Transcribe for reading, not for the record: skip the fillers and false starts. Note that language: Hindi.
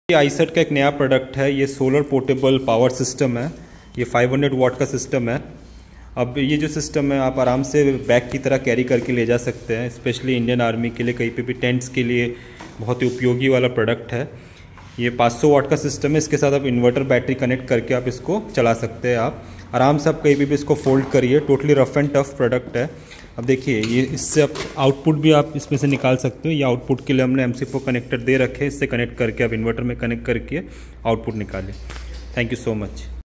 ये आईसेट का एक नया प्रोडक्ट है। ये सोलर पोर्टेबल पावर सिस्टम है। ये 500 वाट का सिस्टम है। अब ये जो सिस्टम है आप आराम से बैग की तरह कैरी करके ले जा सकते हैं। स्पेशली इंडियन आर्मी के लिए, कहीं पे भी टेंट्स के लिए बहुत ही उपयोगी वाला प्रोडक्ट है। ये 500 वाट का सिस्टम है। इसके साथ आप इन्वर्टर बैटरी कनेक्ट करके आप इसको चला सकते हैं। आप आराम से आप कहीं भी इसको फोल्ड करिए। Totally rough and tough product है। अब देखिए ये इससे आप आउटपुट भी आप इसमें से निकाल सकते हो। ये आउटपुट के लिए हमने MC4 कनेक्टर दे रखे हैं। इससे कनेक्ट करके आप इन्वर्टर में कनेक्ट करके आउटपुट निकालें। Thank you so much.